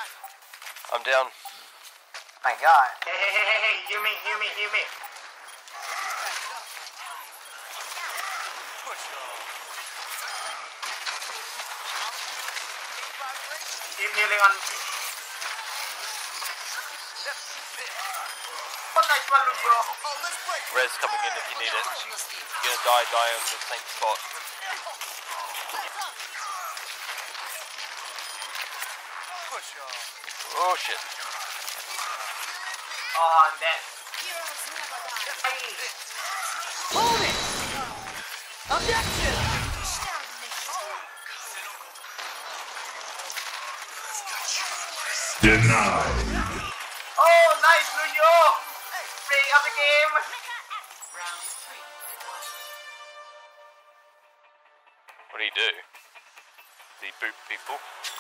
I'm down. My God. Hey, heal me. Keep healing on me. Oh, nice one, Lucio. Res coming in if you need it. You're gonna die on the same spot. Oh shit. Oh, I'm dead. Hold it! Objection! Denied. Oh, nice, Lucio. Bring up the game. What do? Does he boot people?